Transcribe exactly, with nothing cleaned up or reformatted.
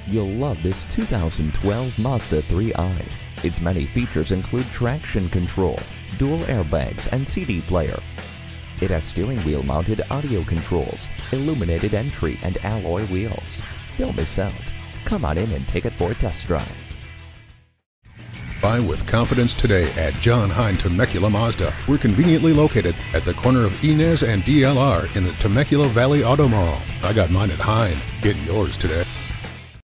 You'll love this two thousand twelve Mazda three i. Its many features include traction control, dual airbags, and C D player. It has steering wheel mounted audio controls, illuminated entry, and alloy wheels. Don't miss out. Come on in and take it for a test drive. Buy with confidence today at John Hine Temecula Mazda. We're conveniently located at the corner of Inez and D L R in the Temecula Valley Auto Mall. I got mine at Hine. Get yours today.